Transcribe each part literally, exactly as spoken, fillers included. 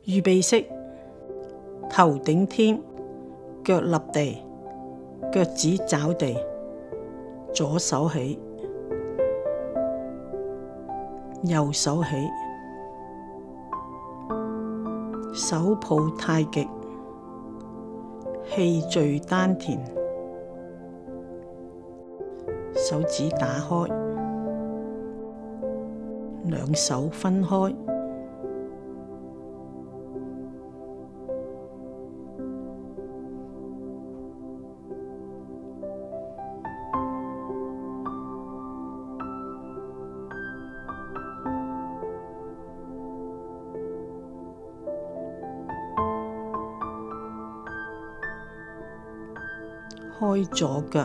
預備式，頭頂天，腳立地，腳趾找地，左手起，右手起，手抱太極，氣聚丹田，手指打開，兩手分開，開左腳，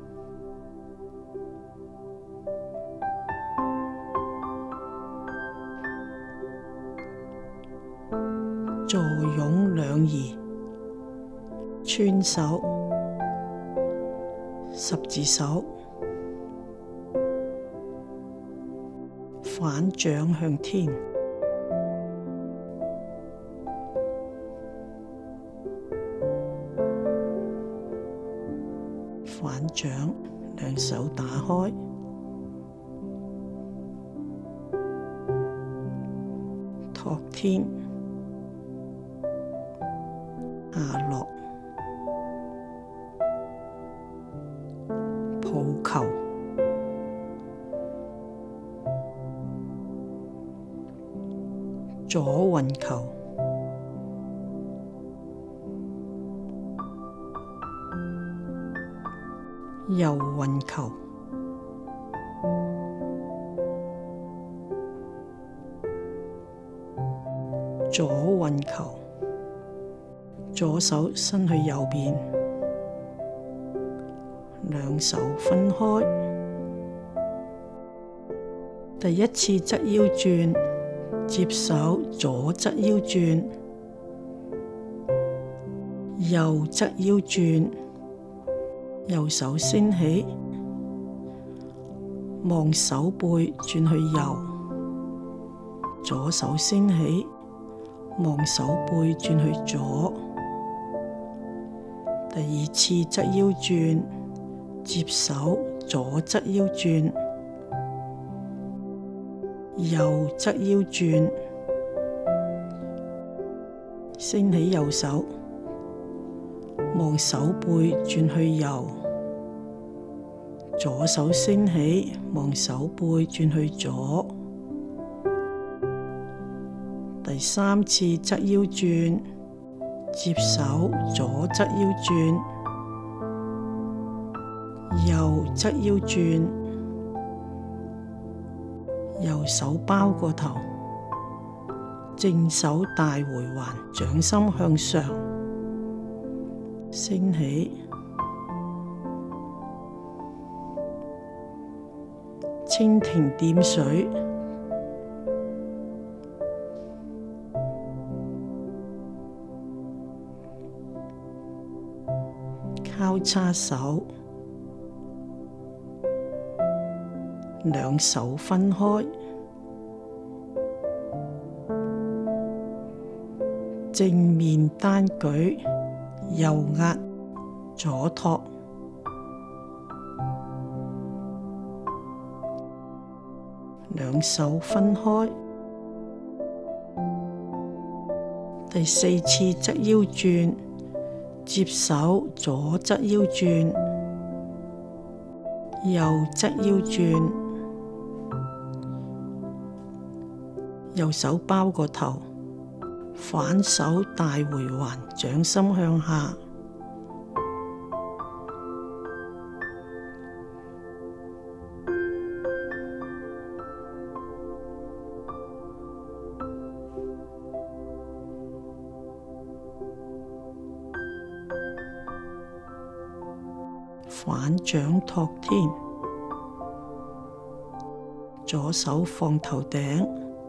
坐擁兩儀，串手，十字手，反掌向天，反掌，兩手打開，托天，下落，抱球，左運球，右運球，左運球，左手伸去右邊，兩手分開，第一次側腰轉，接手左側腰轉，右側腰轉，右手升起，望手背轉去右，左手升起，望手背轉去左，第二次側腰轉，接手左側腰轉，右側腰轉，升起右手，望手背轉去右，左手升起，望手背轉去左，第三次側腰轉，接手左側腰轉，右側腰轉，右手包過頭，正手大回環，掌心向上，升起，蜻蜓點水，交叉手，兩手分開，正面單舉，右壓，左托，兩手分開，第四次側腰轉，接手左側腰轉，右側腰轉，右手包個頭，反手大回環，掌心向下，反掌托天，左手放頭頂，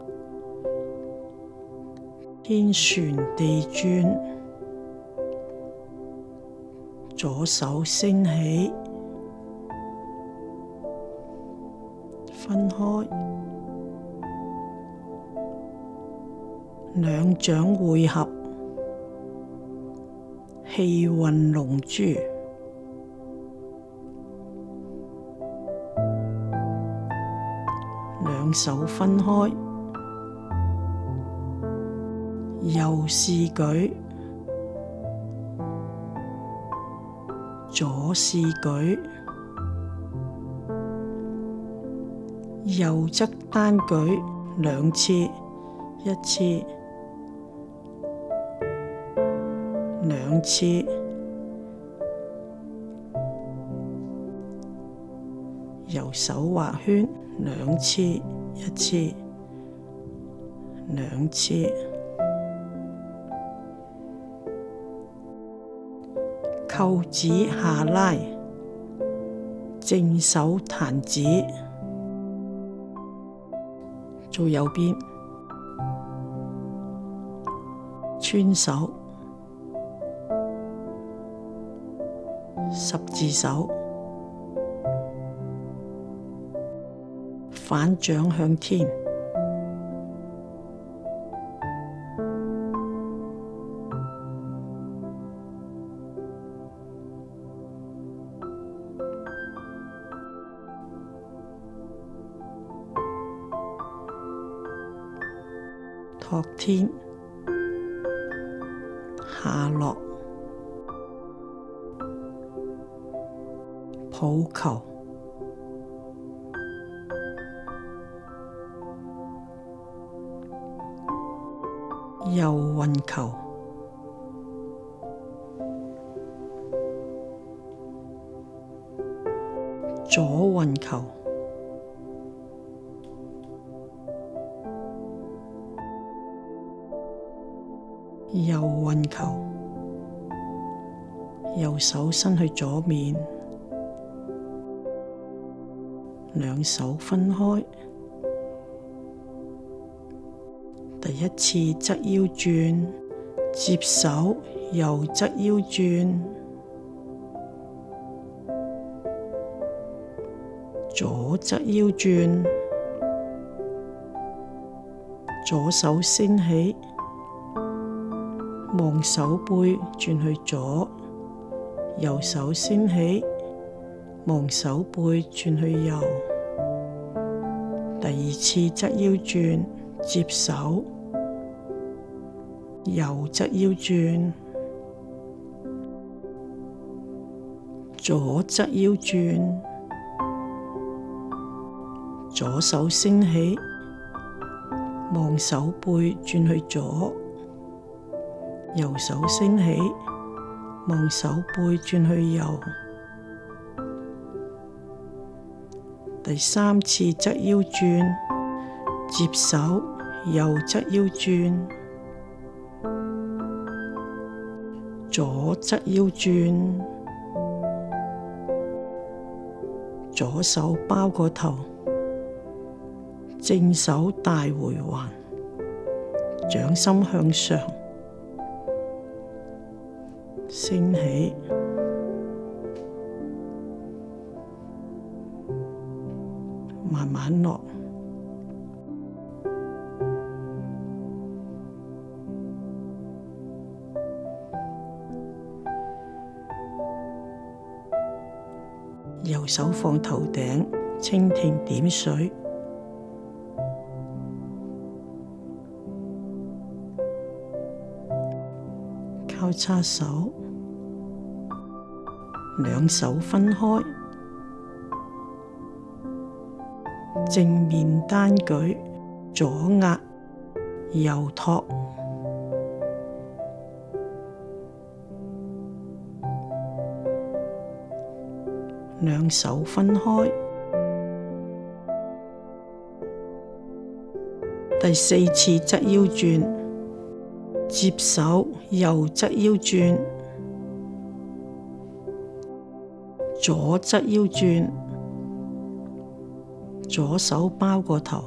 天旋地轉，左手升起，分開， 兩掌匯合，氣運龍珠。兩手分開，右試舉，左試舉，右側單舉兩次，一次、兩次，右手畫圈兩次，一次、兩次，扣指下拉，正手彈指，做右邊，穿手，十字手，反掌向天，托天，下落，抱球，右運球，左運球，右運球，右手伸去左面，兩手分開，第一次側腰轉，接手右側腰轉，左側腰轉，左手升起，望手背轉去左，右手升起，望手背轉去右，第二次側腰轉，接手右側腰轉，左側腰轉，左手升起，望手背轉去左，右手升起，望手背轉去右，第三次側腰轉，接手右側腰轉，左側腰轉，左手包個頭，正手大回環，掌心向上，升起，慢慢落，右手放頭頂，蜻蜓點水，交叉手，兩手分開，正面單舉，左壓，右托，兩手分開，第四次側腰轉，接手右側腰轉，左側腰轉，左手包個頭，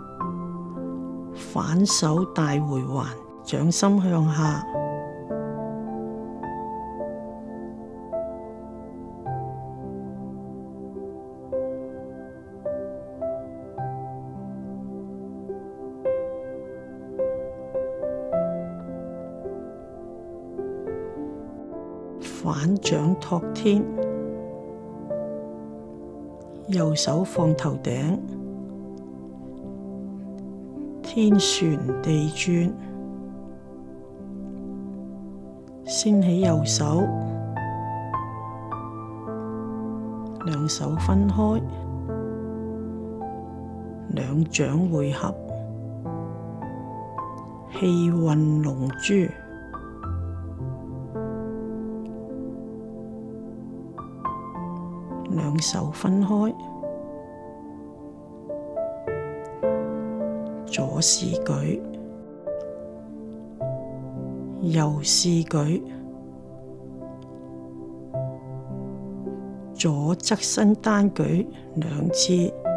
反手大回環，掌心向下， 反掌托天，右手放頭頂，天旋地轉，升起右手，兩手分開，兩掌匯合，氣運龍珠。兩手分開，左是舉，右是舉，左側身單舉兩次，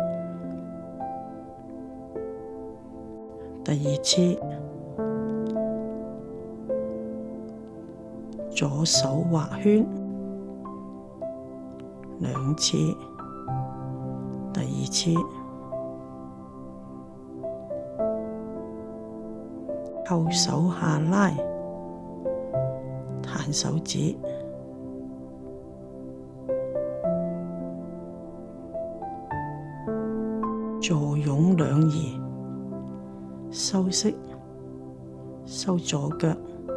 第二次，左手畫圈兩次，第二次，後手下拉，彈手指，坐擁兩儀，收息，收左腳，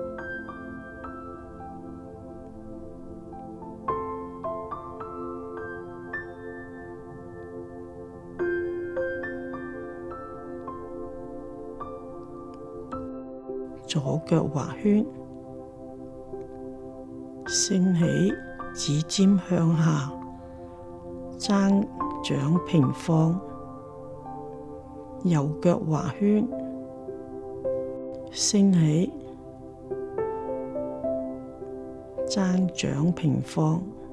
左腳畫圈，升起，指尖向下，踭掌平放，右腳畫圈，升起，踭掌平放。